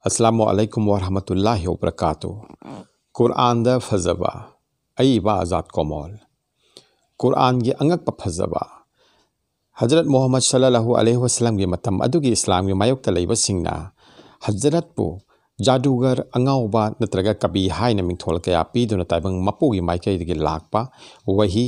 अस्सलामुअलैकुम वरहमतुल्लाहि वबरकातुह। कुरआन-दा फजबा अईबा आज़ाद कोमोल। कुरआन की अंगक फजबा हजरत मोहम्मद सल्लल्लाहु अलैहि वसल्लम की मतम अदुगी इस्लाम की मायोक्ता लैबसिंगना हजरत पु जादूगर अंगाउबा नत्रगा कबी हाइना मिंथोल कया पीदुना ताइबंग मपुगी माइकैदगी लाकपा वही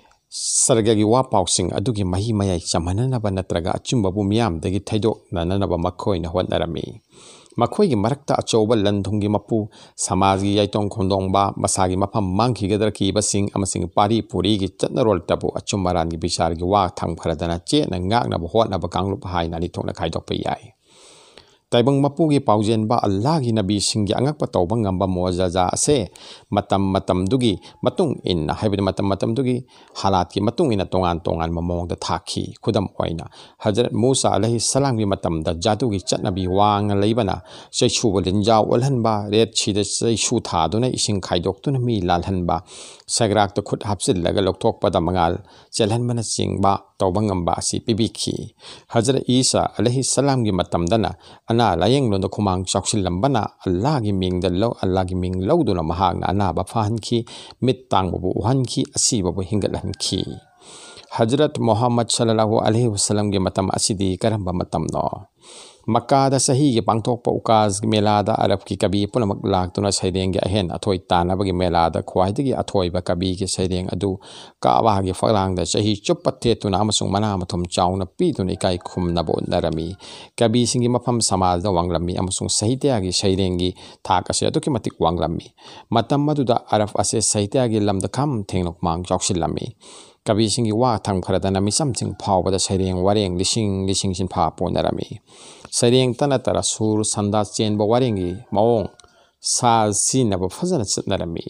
सरगगी वा पाउसिंग अदुगी मही मयाई चमहननबा नत्रगा अचुम्बबु मियामदगी थैदोकननबा मखोइना होनरमी। मखोइगी मरक्ता अचौबा लंथुंगी मपु समाजगी याइतोंग खोंदोंबा मसागी मफम मांखिगदर कीबसिंग अमसिंग पारी पुरीगी चतनरोल तबु अचुम्बरानगी बिचारगी वा थंखरदना चेना ngagnaba hotnaba kanglup haina lithokna khaidokpa yai। ताइबंग मपुगी पाउजेनबा अल्लाहगी नबी सिंगी अंगकपा तौबा ngamba मोजाजा असे मतम दुगी मतुंग इन्ना हाइबदि मतम दुगी हालात की मतुंग इन्ना तोंगान ममोंगदा थाखी। खुदम ओइना हजरत मूसा अलैहि सलाम की मतमदा जादुगी चटनबी वांग लैबना चैछुब लिंजाव ओलहनबा रेत छिदा चैछु थादुना इसिंग खाइदोक्तुना मी लालहनबा सगराक्ता खुद हापसिल्लगा लौथोकपदा मंगाल चलहनबना चिंगबा तौबा ngamba asi pibikhi। हजरत ईसा अलैहि सलाम की मतमदना अना लायंगलोंदा खुमांग चौक्सिलंबना अल्लाह की मिंग लौदुना महागना अनाबा फाहनखी मित तांगबबु उहनखी असीबबु हिंगलहनखी। हजरत मोहम्मद सल्लल्लाहु अलैहि वसल्लम के मतम असिदी करंबा मतमनो मक्कादा सही के पांगथोकपा उकाज मेलादा अरब की कबी पुनमक लाक्तुना सैदेंगे अहेन अथोई तानबगी मेलादा ख्वाइदगी अथोइबा कबी के सैदेंग अदु कावागी फलांगदा सही चुप्पथेतुना अमसुंग मना मथुम चाउना पीदुना इकाई खुमनबो नरमी। कबी सिंगी मफम समाजदा वांगलमी अमसुंग साहित्यागी सैदेंगी थाक असे अदुकी मतिक वांगलमी। मतम मदुदा अरब असे साहित्यागी लमदा खम थेंगनोक मांग चौक्सिलमी। कबी सिंगी वा थंखरदना मिसमसिंग फावबदा सैदेंग वारेंग लिसिंग सिनफा पोनरमी। सैरेंग तनतरा सुर संदा चेनबा वारेंगी मओंग साल सिनबा फजन चतनरमी।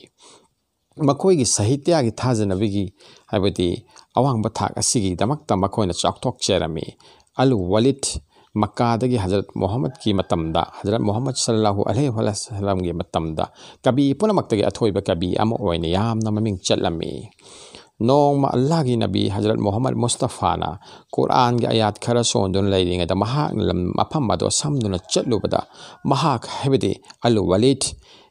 मखोइगी साहित्यागी थाजनबगी हाइबदि अवांगबा थाक असिगी दमक्ता मखोइना चाउथोकचेरमी। अल वलिद मक्कादगी हजरत मोहम्मद की मतमदा हजरत मोहम्मद सल्लल्लाहु अलैहि वसल्लम की मतमदा कबी पुनमक्तगी अथोइबा कबी अमा ओइना यामना ममिंग चलमी। नोंमा अल्लाह की नबी हजरत मोहम्मद मुस्तफ़ाना कुरान की आयात खरा सोंदुन लैरिंगदा महाक मफम मदो समदुना चलुबदा महाक हैबदि अल वलिद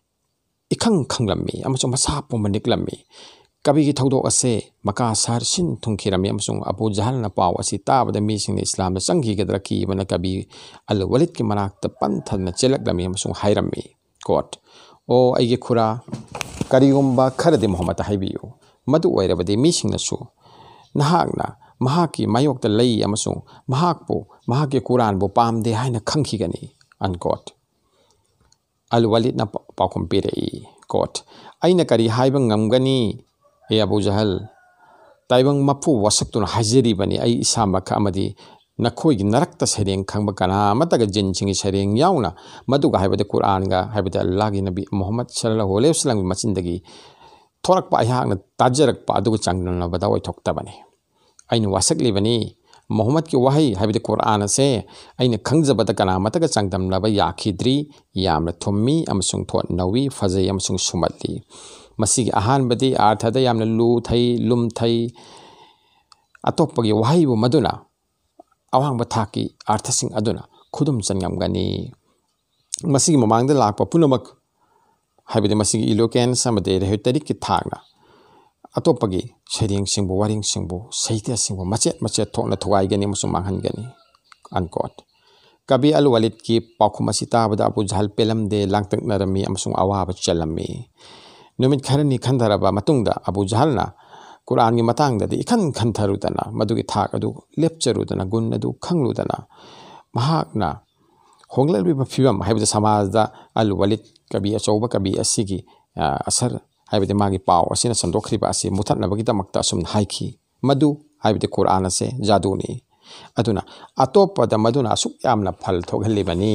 इखंग खंगलमी अमसुंग मसा पुंबा निकलमी। कबी की थौदोक असे मका सार सिन थुंखिरमी अमसुंग अबू जहलना पाव असि ताबदा मीसिंगना इस्लामदा चंखिगदरा कीबना कबी अल वलिद की मनाक्ता पंथना चेलकलमी अमसुंग हाइरमी। कोट ओ आइगे खुरा करिगुम्बा खरदि मोहम्मद हाइबियु मदु ओइरबदि मीसिंगनासु नहागना महाकी मायोक्ता लई अमसुंग महाकपु महाके कुरानबु पामदे हाइना खंखिगनी। अनकोट अल वलिदना पाखुम पिरई। कोट आइना करी हाइबा ngамगनी ए अबू जहल ताइबंग मफु वसक्तुना हाजिरिबनी आई इसामक अमदि नखोइगी नरक्ता सैरेंग खंगबा कनामतगा जिनसिंगी सैरेंग याउना मदुगा हाइबदि कुरानगा हाइबदि अल्लाह की नबी मोहम्मद सल्लल्लाहु अलैहि वसल्लम की मचिंदगी थोरकपा अहांगना ताजरकपा अदुगा चांगनबदा ओइथोक्तबनी। अइना वासकलिबनी मोहम्मद की वही हाइबदि कुरान से अइना खंगजबदा कनामतगा चांगदमनबा याखिद्री यामना थुम्मी अमसुंग थोट नवी फजै अमसुंग सुमदली। मसिगी अहानबदि आर्थदा यामना लुथै लुमथै अतोपगी वहीबु मदुना अवांगबा थाकी आर्थसिंग अदुना खुदुम चंगमगनी। मसिगी ममांगदा लाकपा पुनमक हाइबदि मसिगी इलोकेंस अमदि रेहतरिक की थागना अतोपगी सैरेंग सिंबु वारिंग सिंबु साहित्य सिंबु मचेत थोकना थुगाइगनी अमसुंग मांगहनगनी। अनकोट कबी अल वलिद की पाखुमसि ताबदा अबू जहल पेलमदे लांगतकनरमी अमसुंग अवाबा चलमी। नुमित खरनी खंधरबा मतुंगदा अबू जहलना कुरान की मतांगददि इखन खंथरुदना मदुगी थाक अदु लेपचरुदना गुण अदु खंगलुदना महाकना होंगलबिबा फिबम हाइबदि समाजदा अल वलिद कबी अचौबा कबी असिगी असर हाइबदि मागी पाव असिना संदोखरिबा असि मुथतनबगिदमक्ता असुम हाइखी मदु हाइबदि कुरान से जादूनी। अदुना अतोपदा मदुना असुक यामना फल थोगहलिबनी।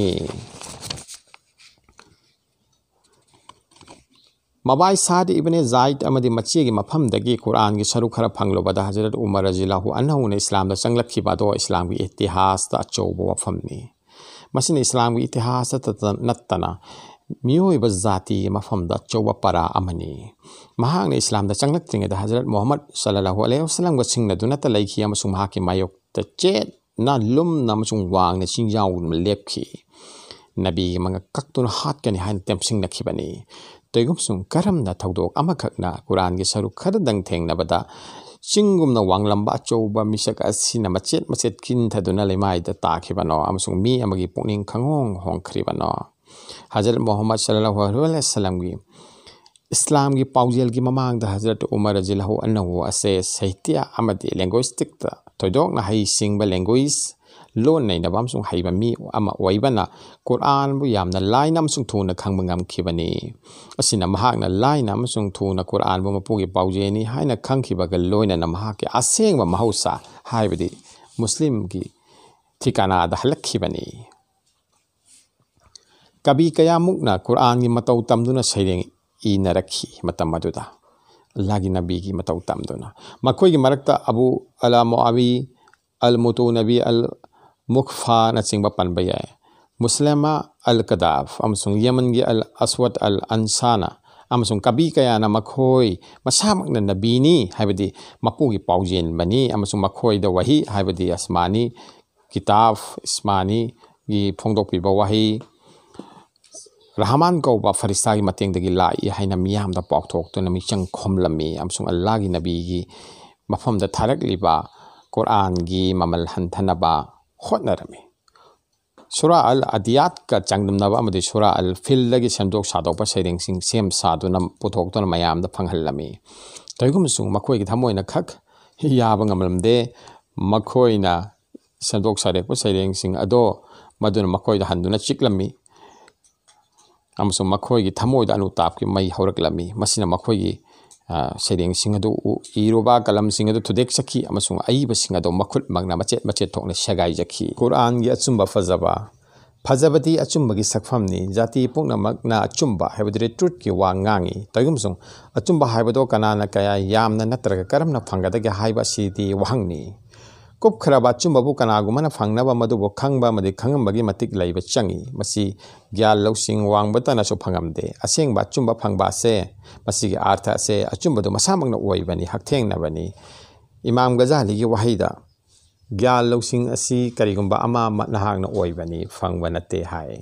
मबाई साद इब्ने जायद अमदि मचेगी मफमदगी कुरान की सरुक खरा फंगलोबदा हजरत उमर रज़ियल्लाहु अन्हुना इस्लामदा चंगलखिबादो इस्लाम की इतिहासदा अचौबा वफमनी। मसिन इस्लाम की इतिहास नत्तना मियोइबा जाति मफमदा अचौबा परा अमनी। महांगना इस्लामदा चंगलक्त्रिंगदा हजरत मोहम्मद सल्लल्लाहु अलैहि वसल्लम गा सिंगनदुनता लैखी अमसुंग महाकी मायोक्ता चेतना लुमना अमसुंग वांगना चिंजाउ लेपखी। नबी मंग कक्तुन हातकनि हाइन तेमसिंगनखिबनि तैगुमसुं करमना थौदोक अमखकना कुरान गी सरुक खरदंग थेंगनबदा चिंगुमना वांगलंबा अचौबा मिसक असिना मचेत मचेत किनथदुना लेमाइदा ताखिबनो अमसुं मी अमगी पुनिंग खंगोंग होंखरिबनो हजरत मोहम्मद सल्लल्लाहु अलैहि वसल्लम गी इस्लाम की पाउजेल की ममांग दा हजरत उमर रज़ियल्लाहु अन्हु असे साहित्य अमदी लैंग्वेजिस्टिक ता थोइदोकना हई सिंगबा लैंग्वेज लोन नैनबा अमसुं हईबा मी अमा ओइबना कुरान बु यामना लाइन अमसुं थुना खंगबा ngamखिबनी असिना महाकना लाइन अमसुं थुना कुरान बु मपुगी पाउजेनी हाइना खंगखिबगा लोइना महाके असेंगबा महौसा हाइबदी मुस्लिम की ठिकाना दा हलखिबनी कभी कयामुकना कुरान की मतौ तमदुना सैरेंग इनरखी मतम मदुदा अल्लाह की नबी की मतौ तमदुना मखोई की मरकता अबू अला मुआवी अल मुतुनबी अल मुखफा नचिंगबा पनबा याय मुस्लिमा अल कदाफ अमसुंग यमन की अल अस्वद अल अंसाना अमसुंग कभी कयाना मखोई मसामकना नबीनी हाइबदी मपुगी पाउजेन बनी अमसुंग मखोई द वही हाइबदी अस्मानी किताब इस्मानी की फोंदोकपिबा वही रहमान कौबा फरिस्ता की मतेंगदगी लाई हाइना मियामदा पाउथोक्तुना मिचंग खोमलमी अमसुंग अल्लाह की नबी की मफमदा थारकलिबा कुरान की ममल हंथनबा होटनरमी सूरा अल अदियात का चंगदमनबा अमदि सूरा अल फिलदगी सेमदोक सादोकपा सैरेंगसिंग सेम सादुना पुथोक्तुना मयामदा फंगहल्लमी तैगुमसुंग मखोइगी थमोइना खक याबा ngamlamde मखोइना सेमदोक सारेकपा सैरेंगसिंग अदो मदुना मखोइदा हंदुना चिक्लमी अमसुंग मखोइगी थमोइदा अनुताप की मई हौरकलमी मसिना मखोइगी सैरेंग सिंगदो इरोबा कलम सिंगदो थुदेक सखी अमसुंग अईब सिंगदो मखुत मगना मचेत मचेत थोकने शगाई जखी कुरान की अचुंबा फजबा फजबती अचुंबा की सकफमनी जाति पुंगनमकना अचुंबा हाइबदि ट्रुथ की वा ngangi तैगुमसुंग अचुंबा हाइबदो कनाना कया यामना नत्रगा करमना फंगदगे हाइबा सिदी वहंगनी कुप खराबा अचुंबाबु कनागुमना फंगनबा मदुबो खंगबा मदि खंगमबगी मतिक लैबा चंगी मसी ग्याल लौसिंग वांगबतनासु फंगमदे असेंगबा अचुंबा फंगबा से मसीगी अर्थ से अचुंबदो मसामगना ओइबनी हकथेंगनबनी इमाम गजाली की वहीदा ग्याल लौसिंग असी करिगुंबा अमा नहागना ओइबनी फंगबा नते हाय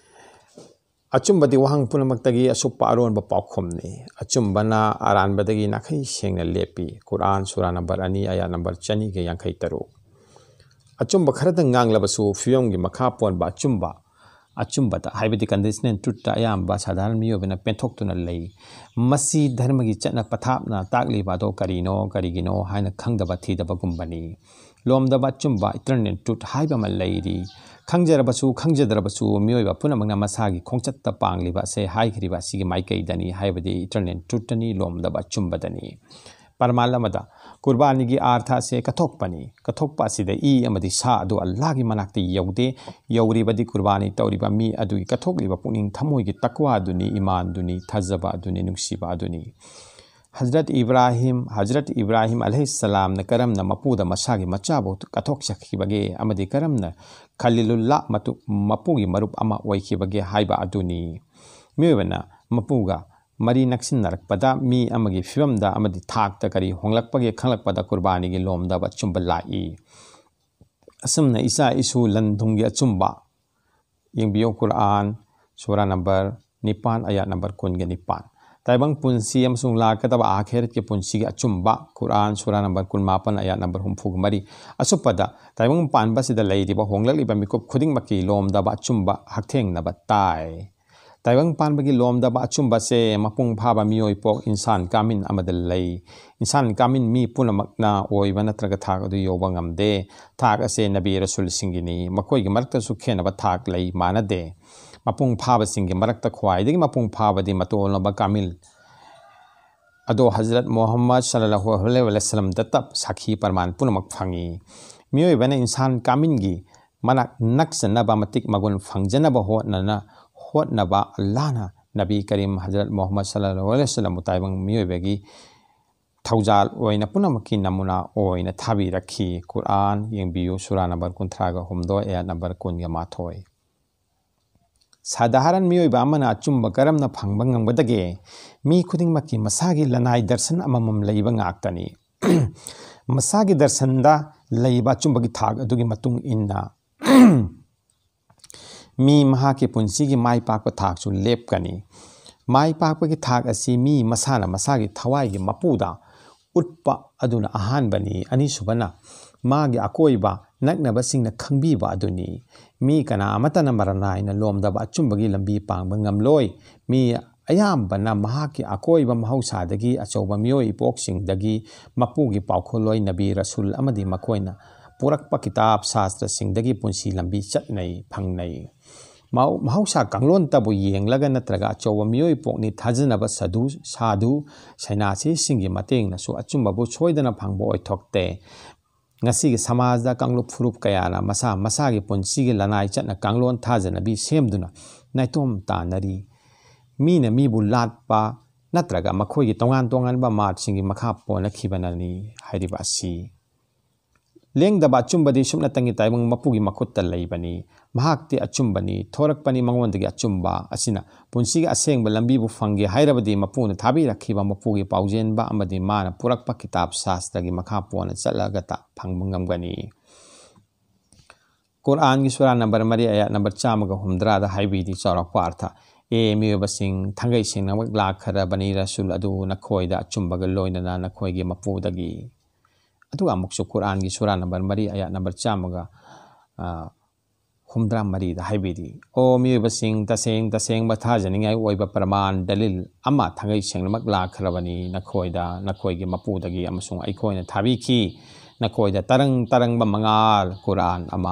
अचुंबदी वहंग पुनमक्तगी असुप्पा अरोनबा पाउखोमनी अचुंबना अरानबदगी नाखै सेंगना लेपी कुरान सूरा नंबर 2 आयत नंबर 253 अचुंबा खरदंग nganglabasु फियमगी मखा पोनबा अचुंबदा हाइबदी कंडीशनल ट्रुथ अयाम्बा साधारण मियोबना पेंथोक्तुना लई मसी धर्म की चटना पथापना ताकलीबादो करीनो करीगिनो हाइना खंगदबा थीदबा गुंबनी लोमदबा अचुंबा इटर्नल ट्रुथ हाइबा मा लईरी खंगजरबसु खंगजदरबसु मियोबा पुनमगना मसागी खोंगचत्ता पांगलीबा से हाइखरिबा सिगी माइकैदनी हाइबदी इटर्नल ट्रुथनी लोमदबा अचुंबदनी परमालमदा कुर्बानी की अर्थ से कथोक्पा सिदा ई अमदी सा अदो अल्लाह की मनाक्ते यौदे यौरिबदी कुर्बानी तौरिबा मी अदुगी कथोक्लिबा पुनिंग थमोइगी तकवा दुनी ईमान दुनी थजबा दुनी नुक्सिबा दुनी हजरत इब्राहिम अलैहिस्सलाम न करम न मपूदा मसागी मचाबो कथोक सखिबगे अमदी करम न खलीलुल्लाह मपूगी मरुप अमा ओइखिबगे हाइबा अदुनी मियोबना मपूगा मरी नक्सिनरकपदा मी अमगी फिवमदा अमदी थाकता करी होंगलकपगे खंगलकपदा कुर्बानी की लोमदबा अचुंबा लाई असमना इसा इसु लंधुंगी अचुंबा यंबियो कुरान सूरा नंबर 9 आयत नंबर 19 ताइबंग पुंसी अमसुंग लाकदबा आखिरत के पुंसी की अचुंबा कुरान सूरा नंबर 19 आयत नंबर 34 असुपदा ताइबंग पानबा सिदा लैदिबा होंगलकलिबा मिकुप खुदिंगमकी लोमदबा अचुंबा हकथेंगनबा ताई ताइबंग पानबगी लोमदबा अचुंबा से मपुंग फाबा मियोई पोक इंसान कामिन अमदल लई इंसान कामिन मी पुनमकना ओइबा नत्रगा थाक अदु योबा ngamde थाक असे नबी रसूल सिंगिनी मखोइगी मरक्ता सुखेनबा थाक लई मानदे मपुंग फाबा सिंगी मरक्ता ख्वाइदगी मपुंग फाबदी मतोलनबा कामिल अदो हजरत मोहम्मद सल्लल्लाहु अलैहि वसल्लम दत्तब साखी परमान पुनमक फंगी मियोइबना इंसान कामिनगी मनाक नक्सनबा मतिक मगुन फंगजनबा होटनबा अल्लाहना नबी करीम हजरत मोहम्मद सल्लल्लाहु अलैहि वसल्लम ताइबंग मियोइबगी थौजाल ओइना पुनमकी नमुना ओइना थाबी रखी कुरान यंबियो सूरा नंबर 38 आयत नंबर 19 साधारण मियोइबा अमना अचुंबा करमना फंगबा ngangbadage मी खुदिंगमकी मसागी लनाई दर्शन अममम लैबा ngakतनी मसागी दर्शनदा लैबा अचुंबगी थाक अदुगी मतुंग इन्ना mi mahaki punsigi mai pakpa thak chu lepkani mai pakpa ki thak asi mi masana masagi thawai gi mapuda utpa aduna ahanbani ani subana magi akoiba naknaba singna khangbiba aduni mi kana amatana maranai na lomdaba achumbagi lambi pangba ngamloi mi ayambana mahaki akoiba mahausadagi achauba mioi ipoksingdagi mapugi paukholoi nabi rasul amadi makoina purakpa kitab sastra singdagi punsi lambi chatnai phangnai mahausa kanglon tabu yenglaga natraga achauba mioi pokni thajanaba sadhu sainasi singi mateng nasu achumbabu choidana phangbo oithokte ngasi samajda kanglup furup kayana masa masagi punsigi lanai chatna kanglon thajanabi semduna naitom tanari mina mibu latpa natraga makhoigi tongan ba mat singi makha pona khibanani hairiba si lengdaba achumbadi sumna tangi taibang mapugi makhutta leibani mahakti achumbani thorakpani mangondagi achumba asina punsigi asengba lambi bu fangi hairabadi mapuna thabi rakhiba mapugi paujenba amadi mana purakpa kitab sastra gi makha pona chalagata phangbangam Qur'an gi sura number 3 ayat number 113 da haibidi charak partha e miyobasing thangai singna la khara bani rasul adu nakhoida achumbaga loinana nakhoigi mapudagi adu amuksu Qur'an gi sura number 3 ayat number 113 da haibidi o miyobasing taseng bathajaningai oiba praman dalil ama thangai singna la khara bani nakhoida nakhoigi mapudagi amasung aikhoina thabiki nakhoida tarang ba mangal Qur'an ama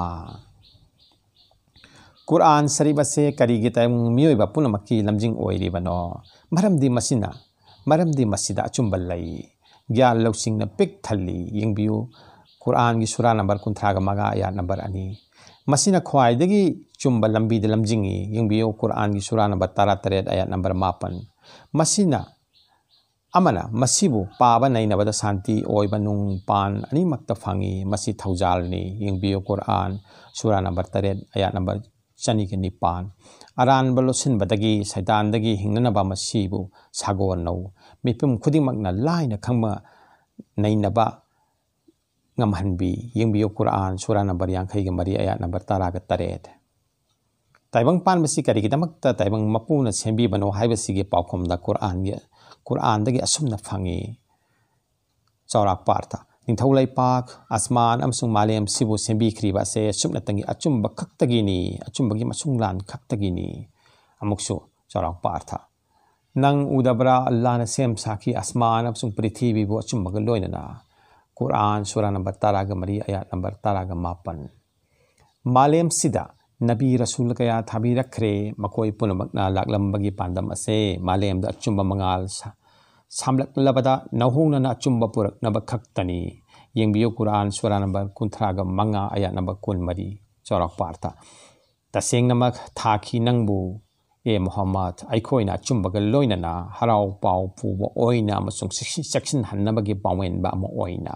Qur'an saribase karigi tayong miyoiba punamaki lamjing oiribano maramdi masida achumbal lai gyal lausing na pik thali yingbiu Qur'an gi sura number 35 ayat number 2 masina khwaidagi chumbal lambi de lamjingi yingbiu Qur'an gi sura number 13 ayat number 4 masina amana masibu paba nainabada santi oiba nung pan ani makta fangi masi thaujalni yingbiu Qur'an sura number 3 ayat number chani ke nipan aran balosin badagi saitan dagi hingnana ba masibu sagon no mipum khuding makna laina khangma nainaba ngamhanbi yingbiu Qur'an sura number 53 ayat number 13 taibang pan masi kari kidamakta taibang mapuna sembi bano haibasi ge paukhom da Qur'an dagi asumna phangi chawrak partha ningthaulai pak asman amsung malem sibu sembi khriba se sumna tangi achumba khaktagini achumbagi masunglan khaktagini amuksu chawrak partha nang udabra Allah na sem saki asman amsung prithibi bu achumbaga loinana Qur'an sura number 13 ayat number 18 malem sida nabi rasul kaya thabi rakhre makoi punamakna laklambagi pandam ase malem da achumba mangal samlak labada nahungna na achumba purak naba khaktani yengbiyo Qur'an sura number 35 ayat number 13 charak partha taseng namak thaki nangbu e Muhammad aikhoina achumbaga loinana harau pau puba oina amasung section hannabagi pawen ba mo oina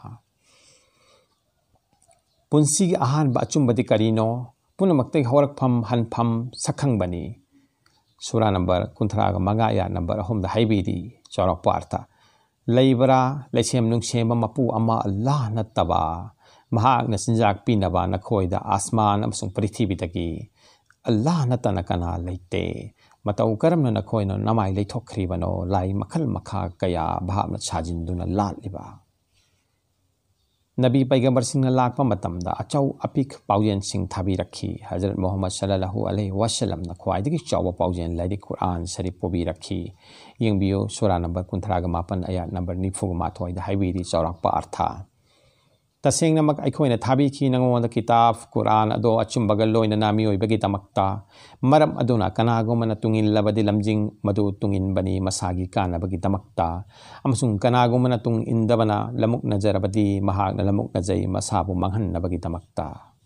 punsigi ahan ba achumbadi karino punamaktai horakpham hanpham sakhangbani sura number 35 ayat number 3 da haibidi charak partha leibara leichem nungsema mapu ama Allah nattaba mahak na sinjak pinaba nakhoida asman amsung prithibi dagi Allah natana kana leite matau karamna nakhoina namai leithokhribano lai makhal makha kaya bhabna sajinduna latliba Nabi Paigambar singna lakpa matamda achau apik paujen sing thabi rakhi Hazrat Muhammad sallallahu alaihi wasallam na khwaidagi chawa paujen laidi Qur'an sharif pobi rakhi yengbiyo sura number 38 ayat number 9 da haibidi chawrak pa artha taseng namak aikhoina thabi ki nangonda kitab Qur'an ado achumbaga loina nami oibagi tamakta maram aduna kanago mana tungin labadi lamjing madu tungin bani masagi kana bagi tamakta amasung kanago mana tung indabana lamuk najarabadi mahak na lamuk najai masabu manghan na bagi tamakta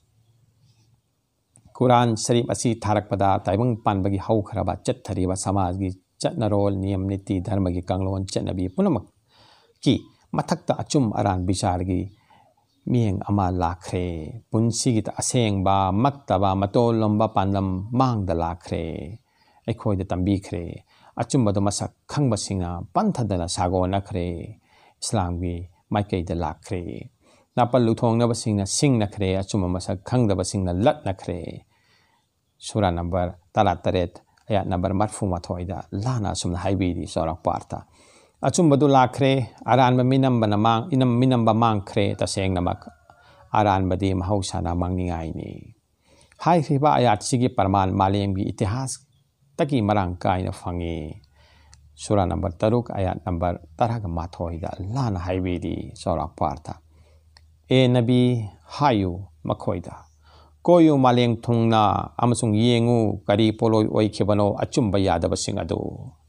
Qur'an sharif asi tharak pada taibang pan bagi hau kharaba chat thariba samaj gi chatnarol niyam niti dharma gi kanglon chatnabi punamak ki mathakta achum aran bichar gi mieng ama lakre punsi gita aseng ba maktaba matol lomba pandam mang da lakre aikhoi da tambi khre achumba da masak khangba singa panthadana sago nakre Islam gi maikai da lakre napal luthong na basingna sing nakre achumba masak khangda basingna lat nakre Surah number Tarat ayat number Marfuma Thoida Lana Sum Haibidi Sorak Parta. Achumbadu Lakre, Aran Minam Banamang, Inam Minam Bamang Cre, the saying Namak, Aran Badim Hausana Mangingaini. Hai Riba ayat Sigi Parman Malimbi Itihas, Taki Marangka in a Fangi. Surah number Taruk ayat number Taragamathoida Lana Haibidi Sorak Parta. E Nabi Hayu Makoida. Koyu Maleng Tungna Amasung Yengu Kari Polo Oikibano Achumba Yadabasingadu.